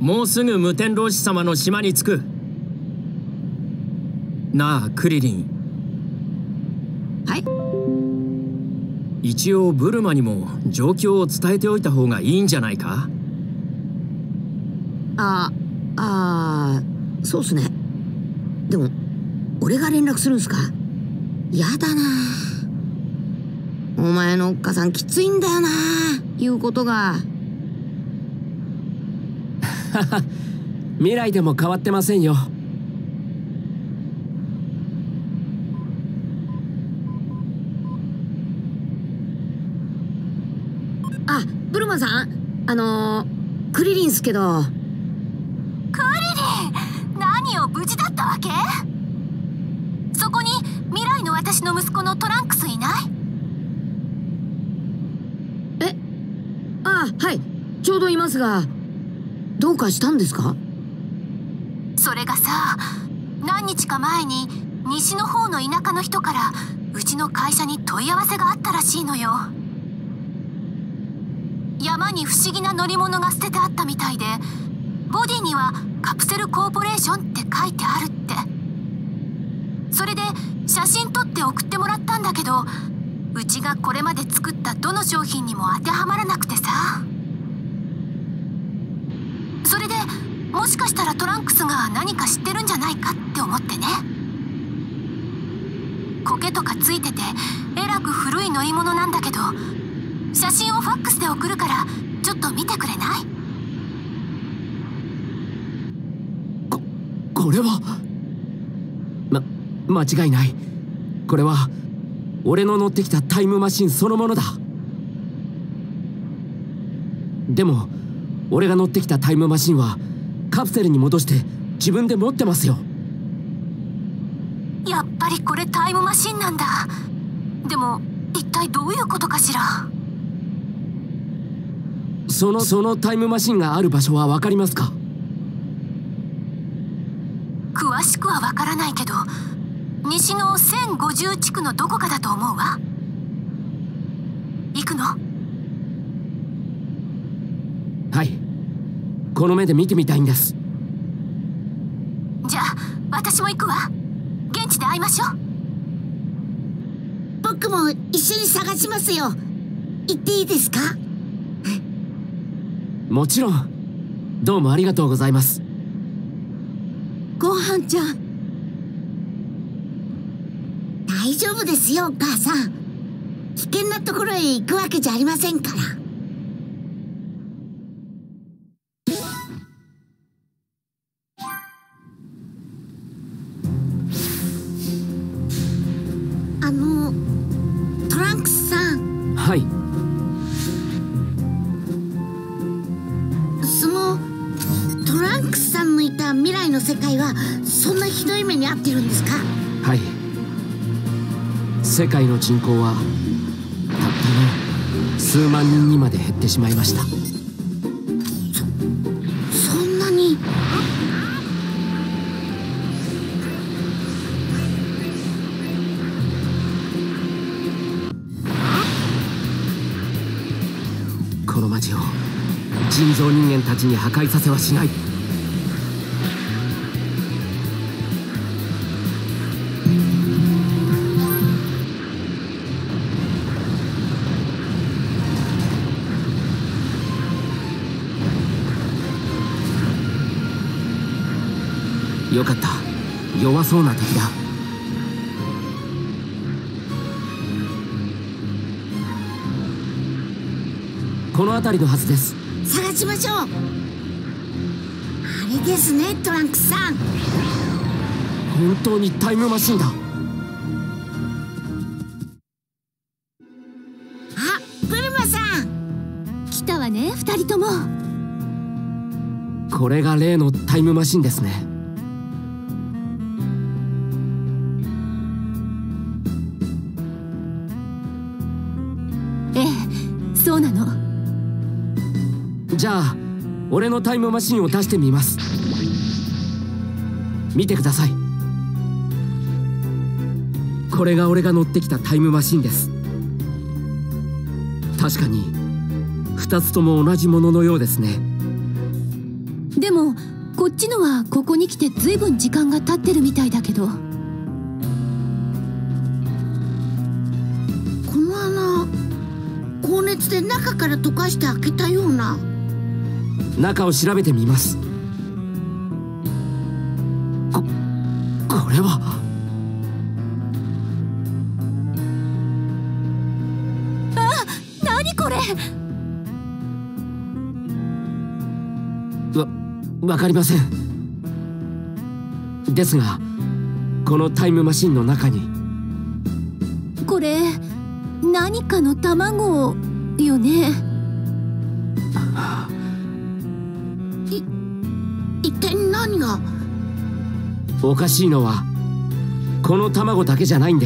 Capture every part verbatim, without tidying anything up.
もうすぐ無天老師様の島に着く。なあクリリン。 はい。 一応ブルマにも状況を伝えておいた方がいいんじゃないか。 ああー、そうっすね。でも俺が連絡するんすか？やだな。お前のおっかさんきついんだよな、言うことが。 未来でも変わってませんよ。 あ、ブルマさん、あのー、クリリンっすけど。 クリリン、何よ、無事だったわけ？そこに未来の私の息子のトランクスいない？ え、あ、はい、ちょうどいますが、どうかしたんですか？ それがさ、何日か前に西の方の田舎の人からうちの会社に問い合わせがあったらしいのよ。山に不思議な乗り物が捨ててあったみたいで、ボディにはカプセルコーポレーションって書いてあるって。それで写真撮って送ってもらったんだけど、うちがこれまで作ったどの商品にも当てはまらなくてさ。それでもしかしたらトランクスが何か知ってるんじゃないかって思ってね。苔とかついててえらく古い乗り物なんだけど、写真をファックスで送るからちょっと見てくれない？ こ、これはま、間違いない。これは俺の乗ってきたタイムマシンそのものだ。でも俺が乗ってきたタイムマシンはカプセルに戻して自分で持ってますよ。 やっぱりこれタイムマシンなんだ。でも一体どういうことかしら。 そのそのタイムマシンがある場所は分かりますか？ 詳しくは分からないけど、西のせんごじゅう地区のどこかだと思うわ。行くの？ はい、この目で見てみたいんです。 じゃあ私も行くわ。現地で会いましょう。 僕も一緒に探しますよ。行っていいですか？ もちろん。どうもありがとうございます。 ごはんちゃん、大丈夫ですよお母さん。危険なところへ行くわけじゃありませんから。あのトランクスさん。 はい。 そのトランクスさんのいた未来の世界はそんなひどい目に遭ってるんですか？ はい。世界の人口はたったの数万人にまで減ってしまいました。 そ、そんなに。 この町を人造人間たちに破壊させはしない。よかった。弱そうな敵だ。この辺りのはずです。 探しましょう。あれですね、トランクスさん。 本当にタイムマシンだ。 あ、ブルマさん。 来たわね、二人とも。 これが例のタイムマシンですね。 ええ、そうなの。 じゃあ俺のタイムマシンを出してみます。見てください。これが俺が乗ってきたタイムマシンです。確かにふたつとも同じもののようですね。 でもこっちのはここに来てずいぶん時間が経ってるみたいだけど。 この穴、高熱で中から溶かして開けたような。 中を調べてみます。ここれは何これ。 わ、わかりません。ですがこのタイムマシンの中にこれ何かの卵よね。 い一体何が。 おかしいのはこの卵だけじゃないんです。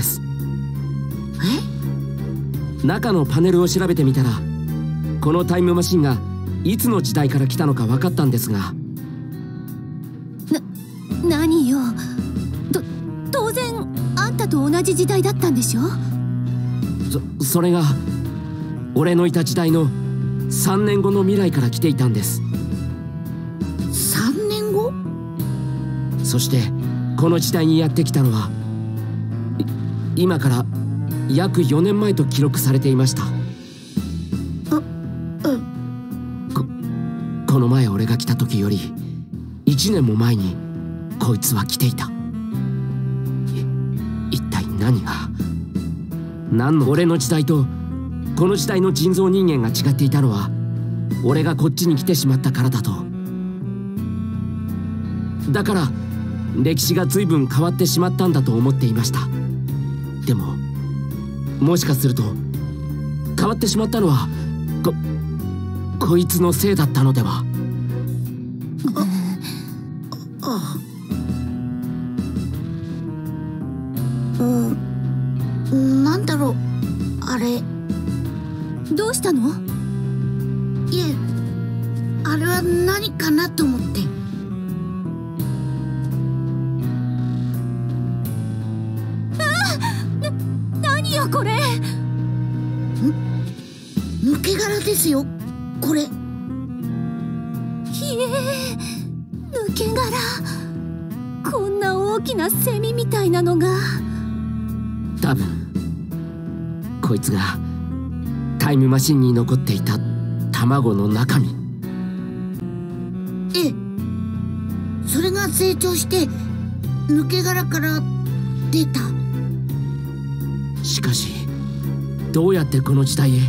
え中のパネルを調べてみたらこのタイムマシンがいつの時代から来たのか分かったんですが。 な、何よ。と、当然あんたと同じ時代だったんでしょ。 そ、それが俺のいた時代のさんねんごの未来から来ていたんです。 さんねんご。 そしてこの時代にやってきたのは今から約よねんまえと記録されていました。こ, この前俺が来た時よりいちねんも前にこいつは来ていた。い一体何が何の。俺の時代とこの時代の人造人間が違っていたのは俺がこっちに来てしまったからだと。だから歴史が随分変わってしまったんだと思っていました。でももしかすると変わってしまったのはここいつのせいだったのでは。 ああ、うん、なんだろうあれ。 どうしたの。 いえ、あれは何かなと思って。 何よこれ。ん抜け殻ですよこれ。 ひえ、抜け殻。こんな大きなセミみたいなのが。 多分こいつがタイムマシンに残っていた卵の中身。 ええ、それが成長して抜け殻から出た。 しかしどうやってこの時代へ。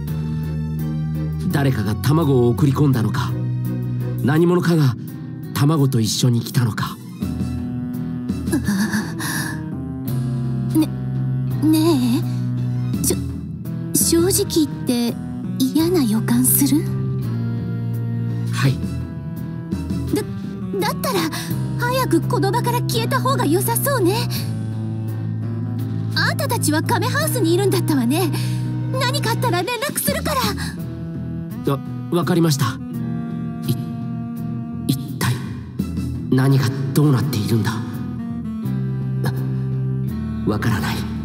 誰かが卵を送り込んだのか、何者かが卵と一緒に来たのか。 ね、ねえ、しょ正直言って嫌な予感する。 はい。 だ、だったら早くこの場から消えた方が良さそうね。あんたたちはカメハウスにいるんだったわね。何かあったら連絡するから。 わ、わかりました。い、一体何がどうなっているんだ。わ、わからない。